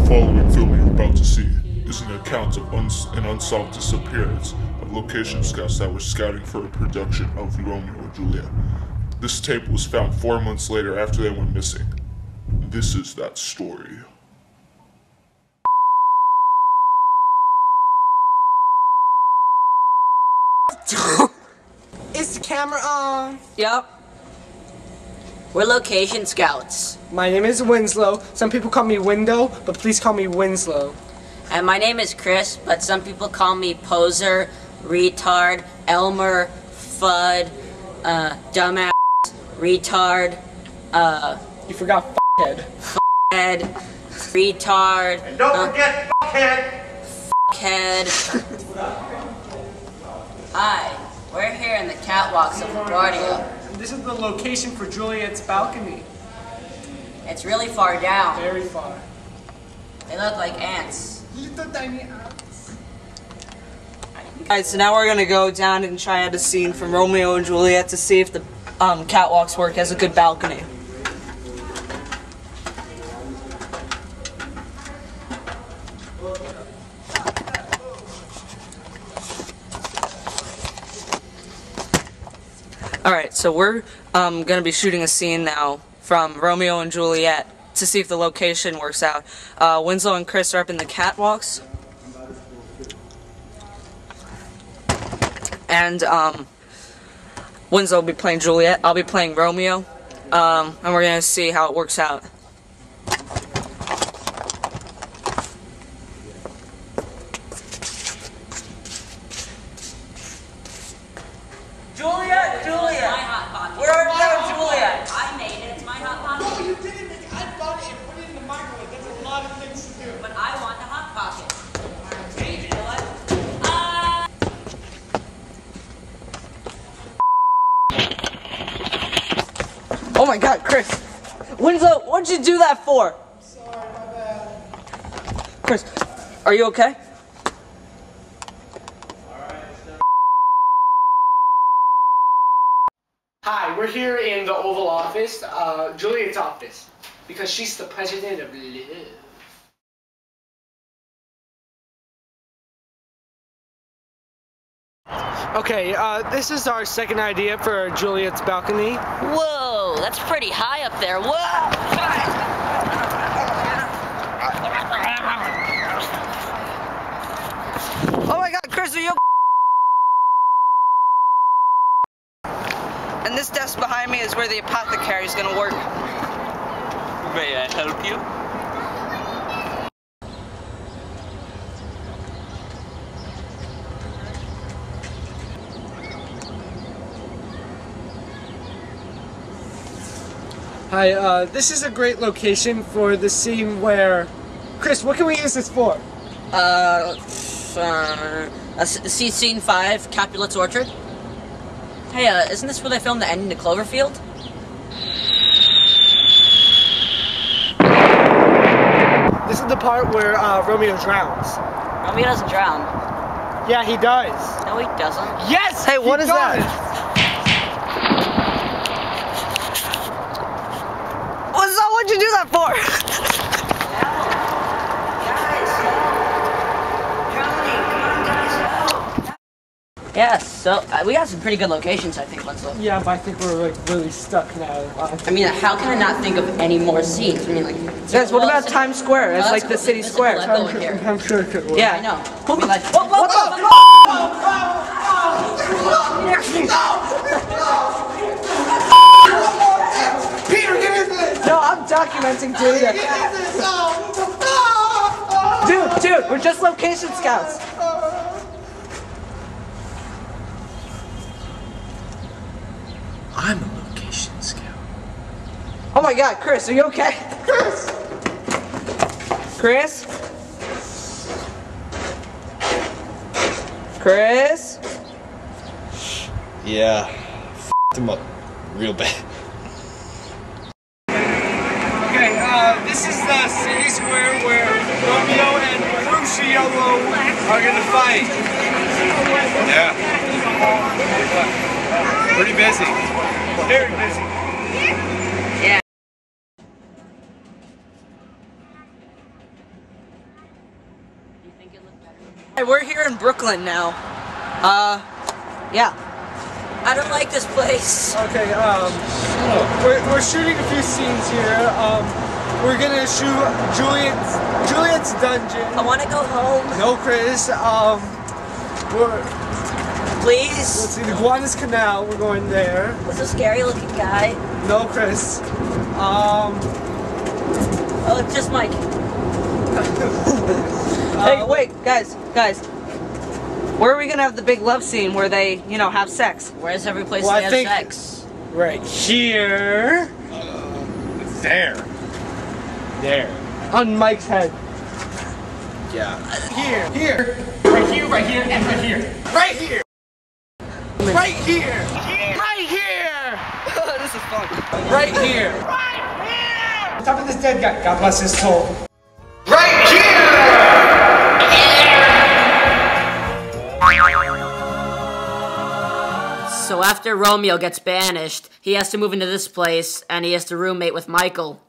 following film you're about to see is an account of an unsolved disappearance of location scouts that were scouting for a production of Romeo and Juliet. This tape was found 4 months later after they went missing. This is that story. Is the camera on? Yep. We're location scouts. My name is Winsloe. Some people call me Window, but please call me Winsloe. And my name is Chris, but some people call me Poser, Retard, Elmer, Fudd, Dumbass, Retard, You forgot F***head. Head, Retard, And don't forget Fuckhead! Fuckhead. Hi, we're here in the catwalks of LaGuardia. This is the location for Juliet's balcony. It's really far down. Very far. They look like ants. Little tiny ants. Alright, so now we're gonna go down and try out a scene from Romeo and Juliet to see if the catwalks work as a good balcony. Alright, so we're gonna be shooting a scene now from Romeo and Juliet to see if the location works out. Winsloe and Chris are up in the catwalks. And Winsloe will be playing Juliet, I'll be playing Romeo, and we're gonna see how it works out. Juliet! Where are you, Juliet? I made it. It's my hot pocket. No, you didn't. I bought it and put it in the microwave. That's a lot of things to do. But I want the hot pocket. You know what? Oh my god, Chris! Winslow, what'd you do that for? Sorry, my bad. Chris, are you okay? Hi, we're here in the Oval Office, Juliet's office, because she's the president of love. Okay, this is our second idea for Juliet's balcony. Whoa, that's pretty high up there. Whoa! Oh my god, Chris, are you okay? And this desk behind me is where the apothecary is gonna work. May I help you? Hi, this is a great location for the scene where... Chris, what can we use this for? See scene 5, Capulet's Orchard. Hey, isn't this where they filmed the ending to Cloverfield? This is the part where Romeo drowns. Romeo doesn't drown. Yeah, he does. No, he doesn't. Yes! Hey, what is that? What'd you do that for? Yes, so we got some pretty good locations, I think, Winslow. Yeah, but I think we're like really stuck now. I mean, how can I not think of any more scenes? I mean, like... Guys, what about Times Square? It's like the city square. I'm sure it could work. Yeah. I know. I mean, like, What the? Peter, get in this! No, I'm documenting data. Dude, we're just location scouts. I'm a location scout. Oh my god, Chris, are you okay? Chris! Chris? Chris? Yeah, f***ed him up real bad. Okay, this is the city square where Romeo and Cruciolo are gonna fight. Yeah. Pretty busy. Very busy. Yeah. Hey, we're here in Brooklyn now. Yeah. I don't like this place. Okay, we're shooting a few scenes here. We're gonna shoot Juliet's dungeon. I want to go home. No, Chris. Please. Let's see, the Guanas Canal. We're going there. What's a scary looking guy? No, Chris. Oh, it's just Mike. Hey, wait, guys. Where are we gonna have the big love scene where they, you know, have sex? Where's every place Well, they I have think- sex? Right here. There. There. On Mike's head. Yeah. Here. Right here, and right here. Right here. Right here. Right here! This is fun. Right here. Right here! Top of this dead guy. God bless his soul. Right here! So after Romeo gets banished, he has to move into this place, and he has to roommate with Michael.